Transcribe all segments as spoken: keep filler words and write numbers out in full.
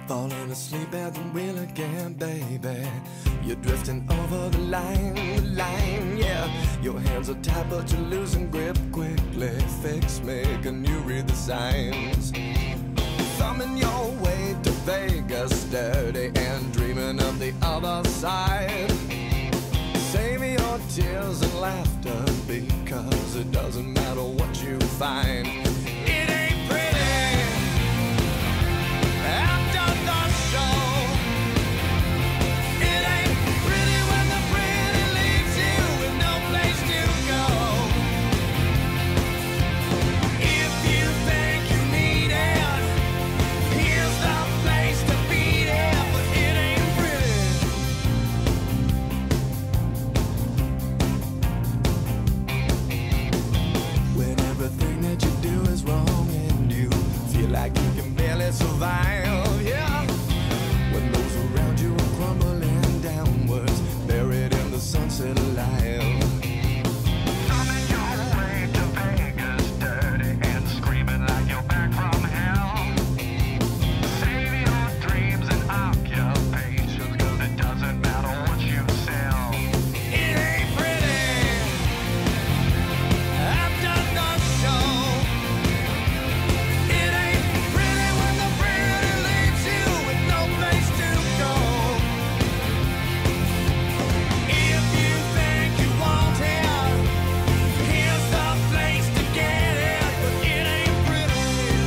Falling asleep at the wheel again, baby. You're drifting over the line, the line, yeah. Your hands are tight but you're losing grip quickly. Fix me, can you read the signs? Thumbing your way to Vegas, dirty and dreaming of the other side. Save your tears and laughter, because it doesn't matter what you find. It ain't pretty after the show. It ain't pretty when the pretty leaves you with no place to go. If you think you need it, here's the place to beat it, but it ain't pretty. When everything that you do is wrong and you feel like you can barely survive, yeah. When those around you are crumbling downwards, buried in the sunset alive. Thumbing your way to Vegas, dirty and screaming like you're back from hell. Save your dreams and occupations, 'cause it doesn't matter what you sell. It ain't pretty after the show. It ain't pretty when the pretty leaves you with no place to go. If you think you want it, here's the place to get it, but it ain't pretty.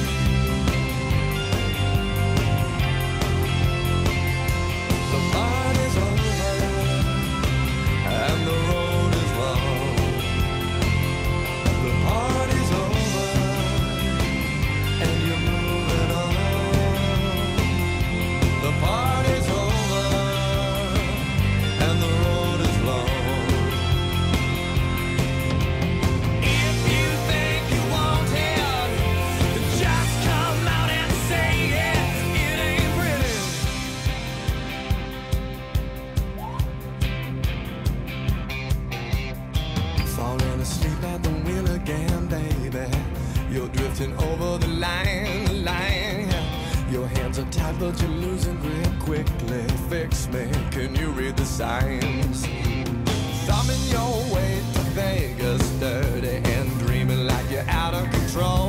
The party's over and the road is long. The party's over and you're moving on. The party's over and the road is long. If you think you want it, then just come out and say it. It ain't pretty. Falling asleep at the wheel again, baby. You're drifting over the line, the line. Your hands are tight but you're losing grip quickly. Fix me, can you read the signs? Thumbing your way to Vegas, dirty and dreaming like you're out of control.